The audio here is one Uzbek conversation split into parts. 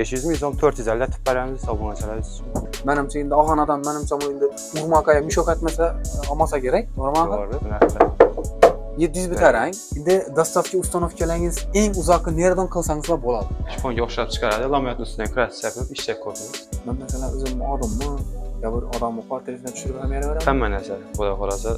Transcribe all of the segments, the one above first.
500 ming so'm 450 atib beramiz obunachilar uchun. Menimcha endi og'anadan menimcha bu endi urmaqaya mishok etmasa olmasa kerak. Normal. To'g'ri. 700 bitarang. Endi dostavka ustanovkalaringiz eng uzoqni nereden qilsangizlar bo'ladi. Shifonga o'xshab chiqaradi, laminat ustidan krassiya qilib ishlab ko'ramiz. Men masalan o'zim odammi, yo bir odamni portretini tushirib ham beraman. Hamma narsa, xudo xolasa.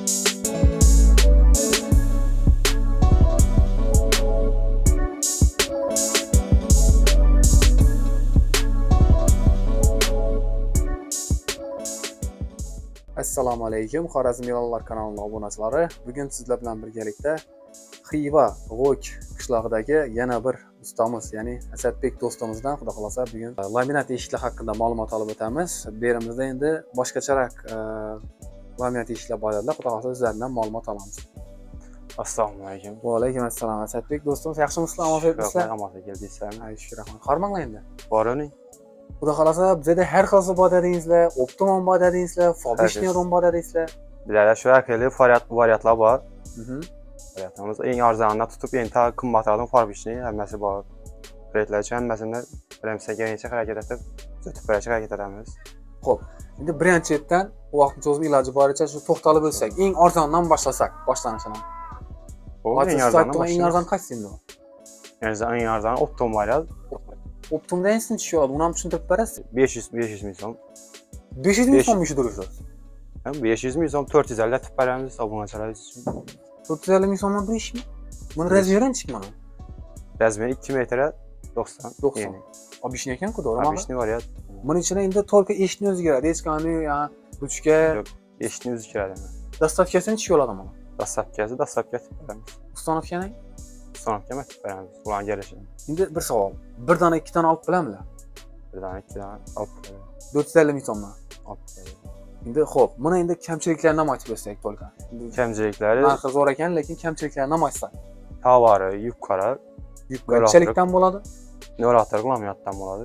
Assalomu alaykum, Xorazm Yo'llar kanalining obunachilari. Bugun sizlar bilan birgalikda Xiva G'ok qishlog'idagi yana bir ustamiz, ya'ni Asadbek do'stimizdan xudo xolasa bugun laminat eshiklar haqida ma'lumot olib o'tamiz. Bu yerimizda endi boshqacharoq laminat eshiklar boradilar, xudo xolasa o'zlaridan ma'lumot olamiz. Assalomu alaykum. Va alaykum assalom. Asadbek do'stimiz, yaxshimisizlar? Omadingizlar? Omadga keldingizlarmi? Ay, shukr rahmat. Qarmanglar endi. Borini. Xudo xolasa bizda har xil bor dedingizlar, optimum bor dedingizlar, Fabishneron bor dedingizlar. Bizlarda shu akili variantlar bor. Variantimiz eng arzonini tutib, eng qimmatroq Fabishne hammasi bor. Reytlarcha hammasini birimizga necha harakat etib, tutib berishga harakat etamiz. Xo'p, endi birinchidan vaqtni cho'zib iloji boricha shu to'xtalib o'tsak, eng arzondan boshlasak, boshlanishini. Eng arzon qaysi endi? Eng arzon optimum variant. Optimumdan ensini tushadi, uni ham tushuntirib berasiz. 500 ming so'm. 500 ming so'm ishi durishsiz. 500 ming so'm 450 atib beramiz obunachilar uchun. 450 ming so'mdan bir ishmi? Buni razmeri nechik mana? Razmeri 2 metr 90. Obishni ekan-ku, to'g'rimi? Obishni variant. Buning ichida endi to'lka eshikni o'zgaradi, eskani, ya, ruchka, eshikni o'zgaradi. Dastavkasini nechik oladi mana? Dastavka atib beramiz. Ustanovkani? Ustanovka atib beramiz. Ularni kelishini. Endi bir savol. Bir dona, ikki dona olib bilamizlar? Bir dona, ikki dona olib beramiz. 450 ming so'mdan. Olib beramiz. Endi xo'p, buni endi kamchiliklarini ham aytib bersak to'lka. Kamchiliklari narxi zo'r ekan, lekin kamchiliklarini ham aytsak. Tovari yuqori. Qanchalikdan bo'ladi? 0.6 laminatdan bo'ladi.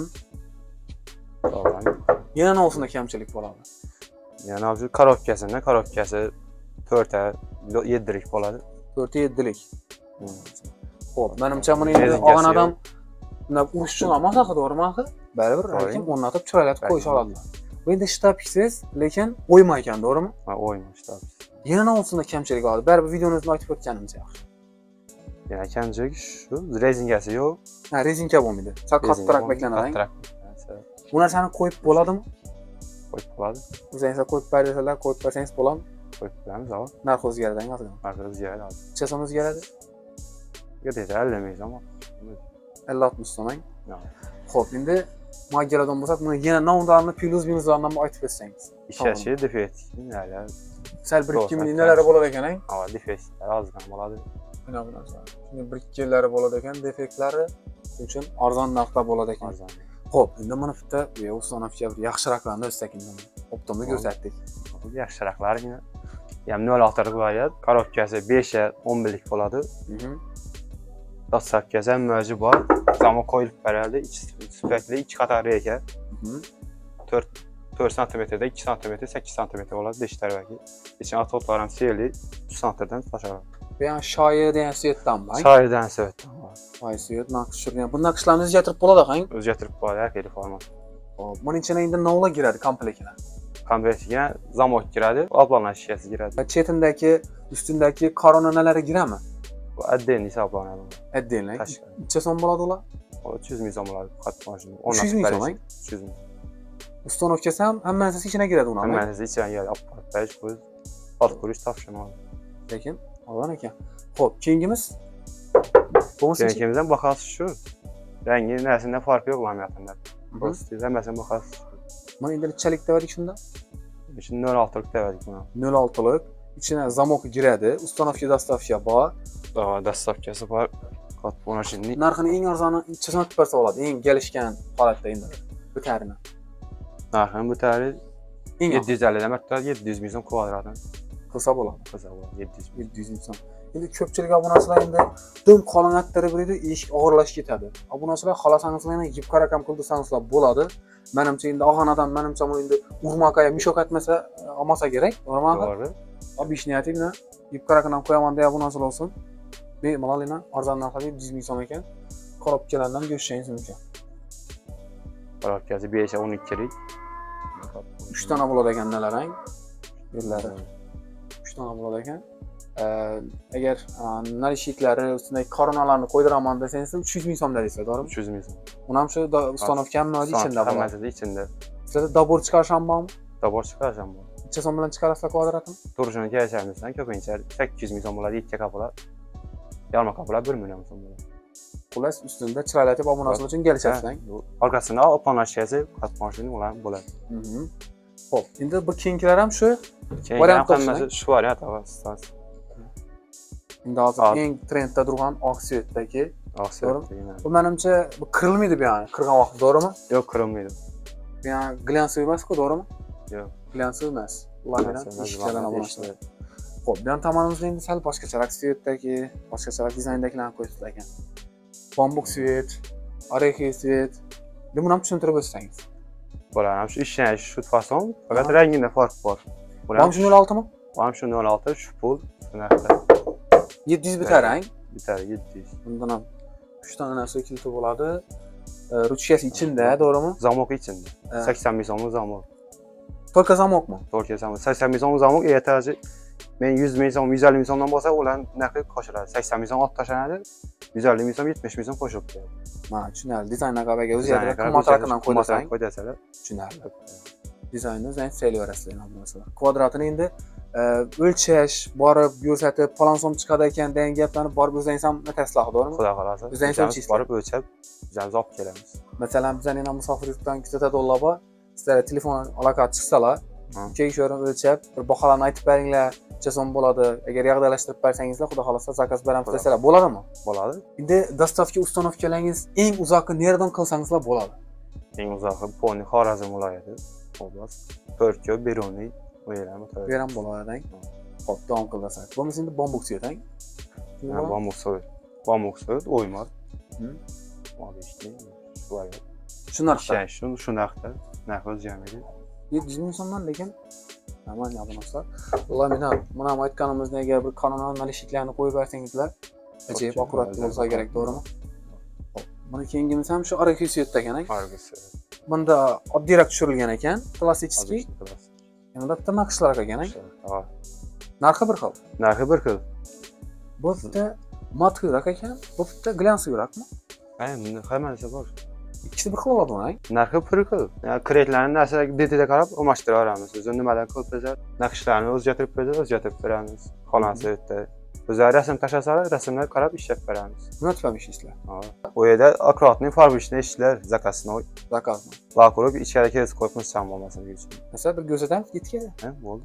To'g'ri. Yana nima kamchilik bo'ladi? Yana shu korobkasi 4 ta 7 lik bo'ladi. 4 ta 7 lik. Xo'p, menimcha buni endi olgan odam buni urish uchun olmasa, to'g'rimi? Baribir lekin o'rnatib chiroylatib qo'yish oladilar. Bu endi shtabiksiz, lekin o'yma ekan, to'g'rimi? Ha, o'yma shtab. Yana nima kamchilik bo'ladi? Baribir videomizni aytib o'tganimiz yaxshi. Yana kamchilik shu, rezingasi yo'q. Ha, rezinka bo'lmaydi. Sal qattiqroq beklanadi. Bu narsani qo'yib bo'ladimi? Qo'yib bo'ladi. O'zingiz qo'yib bersangiz, qo'yib bersangiz bo'ladimi? Qo'yib beramiz, ha. Narx o'zgaradi, ozgina. Narx o'zgaradi. Necha so'm o'zgaradi? Yo'q, 50 ming so'm. 50-60 so'm. Xo'p, endi magaladan bo'lsak, buni yana nomlarini, plus minuslarni aytib bersangiz. Ishlashi defekt, nima? Sal 1-2 ming nalari bo'ladi ekan-a? Ha, defektlar ozgina bo'ladi. Mana bu narsa. Shunday 1-2 millari bo'ladi ekan, defektlari uchun arzon narxda bo'ladi ekan. Xo'p, endi mana bitta ustanovka bir yaxshiroqlarni o'tsak endi. Optimni ko'rsatdik. Yaxshiroqlargina ham 0.6 variant, korobkasi 5 ga 11 lik bo'ladi. Dastavkasi ham mo'ji bor. Zamon qo'yilib beradi, sifatli 2 qator reyka. 4 santimetrda 2 santimetr, 8 santimetr bo'ladi, 5 tarafaki. İçin atotlar ham seli 3 santimetrdan tashadi. Bu yani shoyi degan svetdanmi? Shoyidan svetdan. Voy, svet naqsh tushirgan. Bu naqshlarni o'zgartirib bo'ladi, qang? O'zgartirib bo'ladi, akili format. Xo'p, buning ichine endi nima giradi komplektga? Komplektga zamok kiradi, oblana shishasi kiradi. Chetindagi, ustundagi koronalari giradimi? Bu отдельный hisoblanadi. Отдельный. Necha so'm bo'ladi ular? 300 ming so'm bo'ladi, qattiq mashina. 300 ming so'm? 300 ming. Ustanovkasi ham hammasi ichiga giradi uni. Hammasi ichiga giradi. Apparat qo'yib, ot qurish topshiradi. Lekin olgan ekan. Xo'p, keyingimiz Keyingimizdan bahasi shu. Rangi narsida farqi yo'q laminatda. Prosta hammasini bahasi. Mana endi nechalik dedik shunda? Shu 0.6 lik dedik buni. 0.6 lik. İçine zamok giradi, ustanovka dastavka bor. Dastavkasi bor. Qattiq mashina. Narxini eng arzoni necha so'm bersa bo'ladi? Eng kelishgan holatda endi bu tarini. Narxini bu tari 750 dan battar 700 ming so'm kvadratdan. Qilsa bo'ladi. 700 ming so'm. Endi ko'pchilik obunachilar endi dum qolin attirib beradi, eshik og'irlashib ketadi. Obunachilar xohlasangiz yana yupqa rakam qildirsangiz bo'ladi. Menimcha endi og'anadan menimcha bu endi urmaqaya mishok etmasa olmasa kerak, to'g'rimi? Obishniyati bilan yupqa rakamdan qo'yaman deya obunachilar olsin. Bemalol arzon narxi 100 ming so'm ekan. Korobkalardan go'shtlaringiz mumkin. Paralkası 5'e 12'lik. 3 tane bo'ladi ekan nelarang? Yerlari. 3 tane bo'ladi ekan. Agar nal eshiklari ustidagi koronalarni qo'ydiraman desangiz 300 ming so'm deysiz, to'g'rimi? 300 ming so'm. Uni ham shu ustanovka hammasida ichida bo'ladi. Hammasida ichida. Sizlarda dabor chiqarish ham bormi? Dabor chiqarish ham bor. Necha so'm bilan chiqarasizlar kvadratini? Turishini kelishimizdan ko'pincha 800 ming so'm bo'ladi, 2 kaplar. Yarmi kaplar 1 million so'm bo'ladi. Xullas ustunda chiroyli obunasi uchun kelishasiz. Orqasida opanashkasi qatnashini ular bo'ladi. Xo'p, endi bu keyingilar ham shu variant hammasi shu variant avastas. Endi hozir eng trendda turgan oq svetdagi. Oq svetdagi. Bu menimcha bu kirilmaydi bu yani, kirgan vaqt, to'g'rimi? Yo'q, kirilmaydi. Bu yani glansiy emas-ku, to'g'rimi? Yo'q. Glansiy emas. Ulardan ishlardan olinadi. Xo'p, bu ham tomonimizda endi sal boshqacharoq svetdagi, boshqacharoq dizayndagilarni qo'yibsiz ekan. Bambuk svet, orexiy svet. Buni ham tushuntirib o'tsangiz. Bular ham shu ishlash, shu fason, faqat rangida farq bor. Bu ham shu 06 mi? Bu ham shu 06, shu pul, shunaqa. 700 bitar rang. Bitar 700. Bundan ham 3 tane narsa kiliti bo'ladi. Ruchkasi ichida, to'g'rimi? Zamok ichida. 80 ming so'mlik zamok. Только zamokmi? Только zamok. 80 ming so'mlik zamok ertaga men 100 ming so'm, 150 ming so'mdan bo'lsa, ularni narxi qo'shiladi. 80 ming so'm olib tashlanadi. 150 ming so'm, 70 ming so'm qo'shib qo'yadi. Mana tushunarli. Dizaynga qaragan o'zgartirib, qimmatroqdan qo'ysalang, qo'ydasalar, tushunarli. Dizaynni zayn saylaverasizlar bu narsalar. Kvadratini endi o'lchash, borib ko'rsatib, falon so'm chiqadi ekan degan gaplarni borib o'zingiz ham aytasizlar, to'g'rimi? Xudo xolasa. O'zingiz borib o'lchab, o'zimiz olib kelamiz. Masalan, bizning ham musofirlikdan $200 bor. Sizlar telefon aloqa chiqsalar, kelishib o'lchab, bir baholarni aytib beringlar, necha so'm bo'ladi. Agar yog'dalashtirib bersangizlar, xudo xolasa zakaz beramiz desalar, bo'ladimi? Bo'ladi. Endi dostavka ustanovkalaringiz eng uzoqi nerdan qilsangizlar bo'ladi? Eng uzoqi Poni, Xorazm viloyati, oblast, Turkiya, Beruniy, o'ylarmi to'g'ri. Beram bo'ladi. Xo'p, davom qilsak. Bo'lmasa endi bambuk svet, bambuk svet. Bambuk svet o'ymor. Shu narxda. Shu narxda. Narx o'zgarmaydi. 700 ming so'mdan lekin amal abonostlar. Laminat, mana ham aytganimizdek, agar bir kanal malishiklarni qo'yib bersangizlar, ajoyib akkurat bo'lsa kerak, to'g'rimi? Xo'p, mana keyingimiz ham shu orexiy svetda ekan. Orexiy svet. Bunda oddiyroq tushirilgan ekan, klassik. Yana bitta naqshlar ekan. Narxi bir xil. Narxi bir xil. Bu bitta mat yurak ekan, bu bitta glans yurakmi? Hammasi bor. İkisi bir xil bo'ladi uni. Narxi bir xil. Yani kreditlarni narsalarga detayga qarab almashtira olamiz. O'zi nimadan qilib bersa, naqshlarni o'zgartirib bersa, o'zgartirib beramiz. Xonasi yerda. O'zlari rasm tashlasalar, rasmlarga qarab ishlab beramiz. Nima tufayli ishlaysizlar? Bu yerda akkuratniy farbishni ishlar, zakazni. Zakazmi. Vakurib ichkari kelib qo'yib sam bo'lmasin uchun. Masalan, bir ko'rsatamiz, ketgan. Ha, bo'ldi.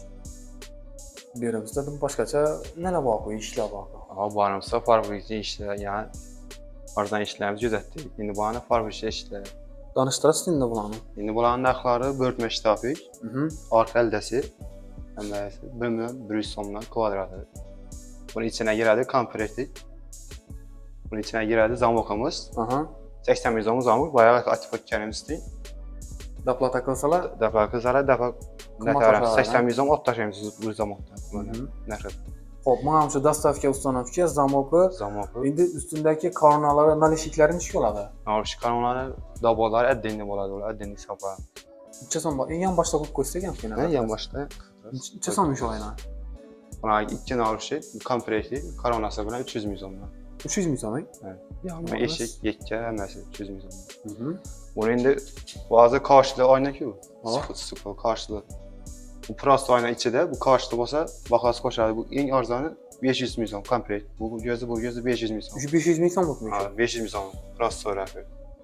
Berimizda boshqacha nima bor, ishlar bor. Borimizda farbishni ishlar, ya'ni arzon ishlarimiz judatdi. Endi bu ana farbishni ishlar. Tanishtirasiz endi bularni. Endi bularning narxlari bo'rtma shtafik. Orqa aldasi. Hammasi 1 million 100 so'mdan kvadrati. Bunun içine giradi komplektlik. Bunun içine giradi zamokimiz. 80 ming so'm zamok, bayağı açıp o'tganimizda. Doplata qilsalar, dapa 80 ming so'm olib tashlaymiz bu zamokdan. Narxi. Xo'p, mana shu dostavka ustanovka zamoki. Endi ustundagi koronalar, nalishiklari nechga bo'ladi? Nalish koronalari, dobolar отдельно bo'ladi, ular отдельно hisoblanadi. Necha so'm bor? Eng boshda qo'yib qo'ysak ham keyin. Eng boshda. Necha so'm shu oyna? Buna ikki nalishi komplektli koronasi bilan 300 ming so'mdan. 300 ming so'm? Ya'ni eshik, yekka hammasi 300 ming so'mdan. Buni endi ba'zi qoshli oyna-ku. Sıfır qoshli. Bu prosto oyna ichida, bu qoshli bo'lsa, bahasi qo'shadi. Bu eng arzoni 500 ming so'm komplekt. Bu gözü 500 ming so'm. 500 ming so'mlikmi? Ha, 500 ming so'm prosto rafi.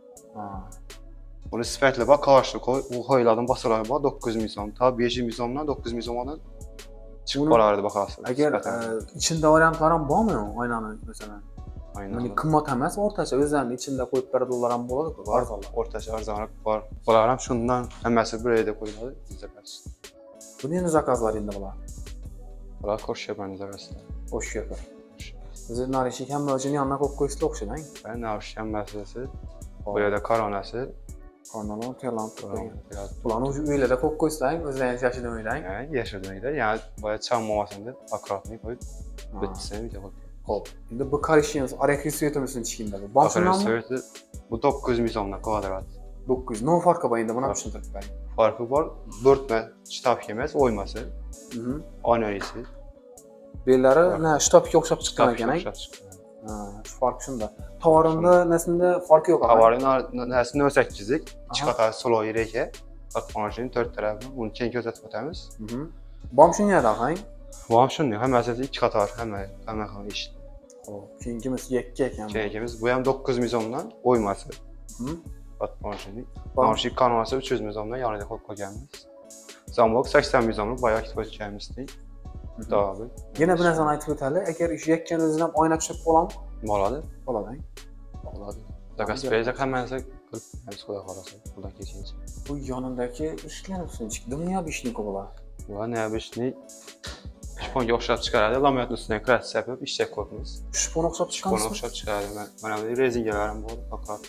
Buni sifatli bak qoshli bu qo'yiladigan basalar bor 900 ming so'm. Ta 500 ming so'mdan 900 ming so'mdan chiqib qolardi bahasi. Agar ichida variantlar ham bormi oynani masalan? Aynan. Qimmat emas, o'rtacha o'zlarining ichida qo'yib beradilar ham bo'ladi-ku, arzonlar. O'rtacha arzonroq bor. Bular ham shundan hammasi bir yerda qo'yiladi, zakaz. Buni endi zakazlar endi bular. Bular ko'rshaman zakazlar. O'sha. O'zi narishik ham o'zini yanına qo'yib qo'ysizlar o'xshaydi. Ben narish hammasi. Bu yerda koronasi. Koronalar tayyorlanib turgan. Bularni o'zi uylarda qo'yib qo'ysang, o'zlaringiz yashagan uylar. Ha, yashagan uylar. Ya'ni boya chammomasin deb akkuratni qo'yib bitsin deb. Xo'p, endi bu qarashimiz orexiy svetimizni chiqindi bu. Boshqa bu 900 ming so'mdan kvadrat. 900. Ne farkı var endi? Buna tushuntirib bering. Farkı var. 4 me shtabga emas, oyması. Oynayısı. Bellari na shtabga o'xshab chiqqan ekan. Ha, shu farq shunda. Tovarında nasında farkı yok ama. Tovarın nasında 8'lik, iç qatar soloy reke. Qatqonchining 4 tarafini uni keng ko'rsatib o'tamiz. Bom shunga aqang. Bom shunday, hammasi 2 qator, hamma ish. Xo'p, keyingimiz yakka ekan. Keyingimiz bu ham 900 so'mdan o'ymasi. Qatqonchining. Qatqonchi kanvasi 300 so'mdan yonida qo'yib qo'yganmiz. Zamok 80 so'mlik boya aytib o'tganmizdek. To'g'ri. Yana bir narsani aytib o'tali, agar ish yakkani o'zidan ham oyna tushib qoladimi? Bo'ladi. Bo'ladi. Bo'ladi. Zakaz bersak hammasi qilib xudo xolasa, xudoga kechingchi. Bu yonindagi ishlar uchun dunyo ishni ko'plar. Va nima ishni shponga o'xshab chiqaradi, laminatning ustidan kraska yapib ishga qo'yamiz. Shpon o'xshab chiqqanmi? Shpon o'xshab chiqaradi. Mana bu rezingalarim bor, faqat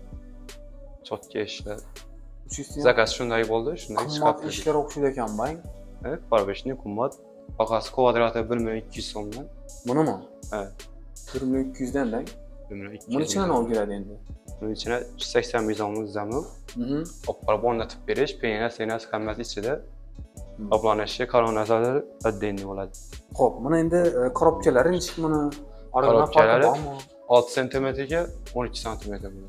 chotka ishlar. Zakaz shunday bo'ldi, shunday chiqib. Qimmat ishlar o'xshaydi ekan, bang. Farbeshni qimmat. Bag'asi kvadrati 1200 so'mdan. Bunimi? Ha. 1200 dan dang. 1200. Buni ichidan olib keladi endi. Bunun içine 80 so'mlik zamok. Opqarib o'rnatib berish, peynir, senas hammasi ichida. To'planishi, koronazlar addenli bo'ladi. Xo'p, mana endi korobkalari nechik buni? Korobkalari 6 sm ga 12 sm bo'ladi.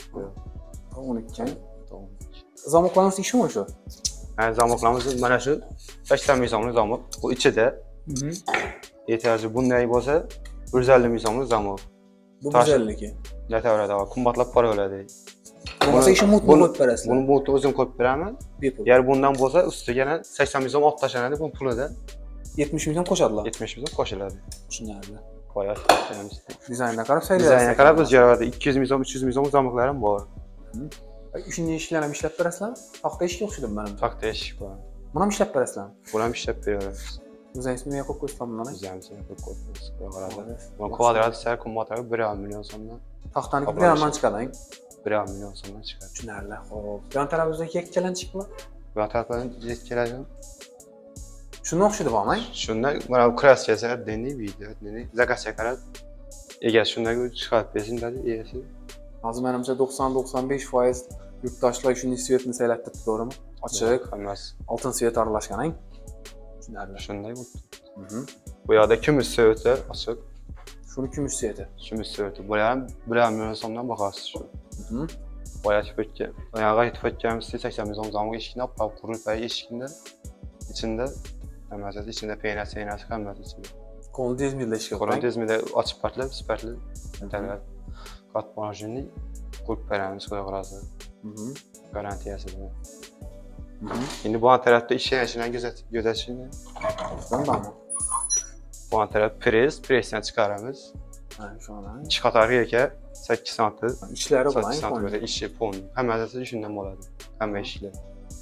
12. Zamoklarimiz ishmi shu? Ha, zamoklarimiz mana shu 80 so'mlik zamok. Bu ichida yetarli bunday bo'lsa 150 so'mlik zamok. Bu 150 ga. Yataveradi, qimmatlab qolaveradi. Bo'lmasa ishni mutni qo'yib berasizlar. Buni mutni o'zim qo'yib beraman. Bepul. Agar bundan bo'lsa, ustiga yana 80 so'm olib tashlanadi bu pulida. 70 so'm qo'shadilar. 70 so'm qo'shiladi. Tushunarli. Qo'yib qo'yamiz. Dizaynga qarab saylaysiz. Dizaynga qarab o'zgaradi. 200 so'm, 300 so'm zamoklarim bor. Shunday ishlarni ham ishlab berasizlarmi? Paxta eshik o'xshaydi menimcha. Paxta eshik bor. Buni ham ishlab berasizlarmi? Buni ham ishlab beramiz. O'zingiz nima qo'yib qo'ysiz bundan? O'zimiz qo'yib qo'yamiz. Bu kvadrat sar qimmatlari 1,5 million so'mdan. Paxtaniki 1,5 dan chiqadi. 1,5 million so'mdan chiqadi. Tushunarli. Xo'p. Yon tarafimizdagi yakkalan chiqmi? Bu tarafdan keladi. Shunga o'xshaydi bormi? Shunday mana bu kraskasi denli video, denli zakazga qarab ega shunday chiqarib bersin dedi, egasi. Hozir menimcha 90-95% yurtdoshlar shunday svetni saylatdi, to'g'rimi? Ochiq, hammasi oltin svet aralashgan-a? Tushunarli. Shunday bo'ldi. Bu yerda kumush sveti ochiq. Shuni kumush sveti. Kumush sveti. Bu ham 1,5 million so'mdan bahasi shu. Boya tipetga, ayağa tipetganimiz 80 so'm zamok eshikni olib qurib qo'yib eshikni ichida hammasi ichida peynir, seynasi hammasi ichida. Ko'ndezmida ishga qo'yib. Ko'ndezmida ochib patlab, sifatli davlat qatqonchining qo'yib beramiz, xudo xolasa. Garantiyasi bilan. Endi bu tarafda ishlanishini kuzatishini. Bundanmi? Bu taraf presdan chiqaramiz. Ha, shundan. Ichi qatori aka 8 santim. Ishlari bilan santim ishi pon. Hammasi shundan bo'ladi. Hamma ishlar.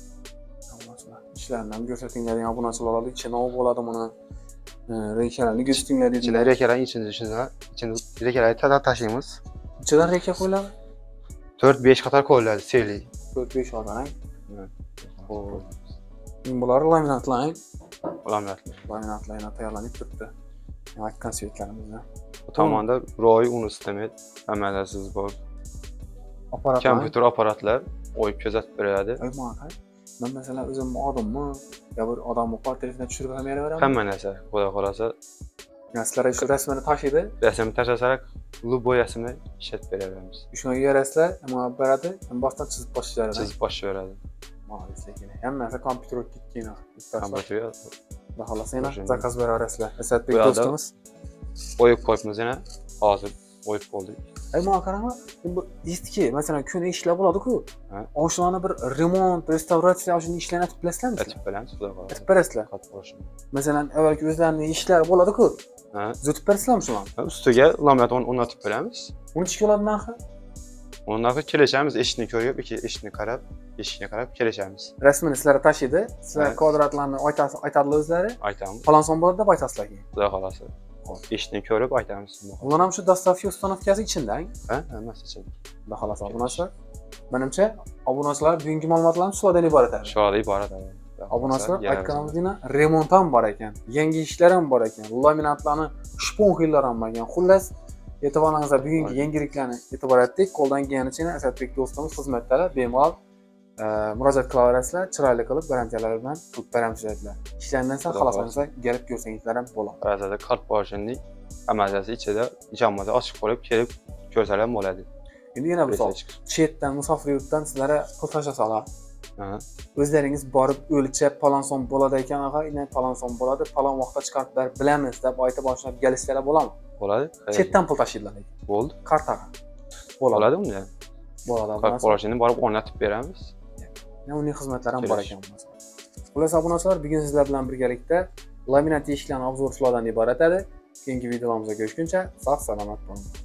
Ishlarni ham ko'rsatinglar, obunachilar oladi, ichi nima bo'ladi buni. Rekalarni ko'rsatinglar dedi. Ichida rekalarning ichida rekalarni tashlaymiz. Ichidan reka qo'yiladi? 4-5 qator qo'yiladi, seli. 4-5 qator. Xo'p. Bular laminatlar. Laminatlarni tayyorlanib turibdi. Aytgan svetlarimizda. Bu tomonda ro'y uni istamet hammasiz bor. Kompyuter apparatlar o'yib kuzatib beradi. Men masalan o'zim odammi, yo bir odamni portretini tushirib ham beraveramiz. Hamma narsa, xudo xolasa. Sizlar shu rasmini tashlaydi. Rasmni tashlasak, boyasini ishlatib beraveramiz. Shunga yarasizlar, nima beradi, boshdan chizib boshlaydi. Chizib boshlayveradi. Ma'lumotlar. Hammasi kompyuterga ketgan. Kompyuter. Xolos yana zakaz beraverasizlar. Asadbek do'stimiz. O'yib qo'yibmiz yana. Hozir o'yib bo'ldik. Mana qarama, bu eski, masalan, kun ishlar bo'ladi-ku. O'shani bir remont, restavratsiya o'shani ishlarni aytib bilasizlarmi? Aytib bilamiz, xudo xolasa. Aytib berasizlar. Masalan, avvalgi o'zlarining ishlari bo'ladi-ku. Zutib bersizlarmi shularni? Ustiga laminat o'rnatib beramiz. Uni nechga bo'ladi narxi? Uni narxi kelishamiz, eshikni ko'rib, eshikni qarab kelishamiz. Rasmini sizlar tashlaydi, sizlar kvadratlarni aytadilar o'zlari. Aytamiz. Falon so'm bo'ladi deb aytasizlar keyin. Xudo xolasa. Eshikni ko'rib aytamiz. Ular ham shu dostavka ustanovkasi ichida-a? Ha, hammasi ichida. Xudo xolasa obunachilar. Menimcha obunachilar bugungi ma'lumotlarni shulardan iborat edi. Shulardan iborat. Obunachilar aytganimizdek, remont ham bor ekan, yangi ishlar ham bor ekan, laminatlarni shpon xillar ham bor ekan. Xullas, E'tiboringizga bugungi yangiliklarni e'tibor etdik. Qo'ldan kelganicha Asadbek do'stimiz xizmatdalar, bemalol murojaat qilaverasizlar, chiroyli qilib garantiyalar bilan qilib beramiz dedilar. Ishlardan so'ng xohlasangiz kelib ko'rsangizlar ham bo'ladi. Ba'zida kart borishini amaliyasi ichida ijomada ochiq bo'lib kelib ko'rsalar ham bo'ladi. Endi yana bir savol. Chetdan, musofir yurtdan sizlarga pul tashlasalar, o'zlaringiz borib o'lchab palon so'm bo'ladi ekan, palon so'm bo'ladi, palon vaqtda chiqarib berib bilamiz deb ayta boshlab kelishsalar bo'ladimi? Bo'ladi. Chetdan pul tashlaydilar ekan. Bo'ldi. Kartaga. Bo'ladi unda. Bo'ladi. Kart borishini borib o'rnatib beramiz. Uning xizmatlari ham bor ekan. Xullas obunachilar, bugun sizlar bilan birgalikda laminat eshiklarni obzor qilishlardan iborat edi. Keyingi videolarimizda ko'rishguncha sog' salomat bo'ling.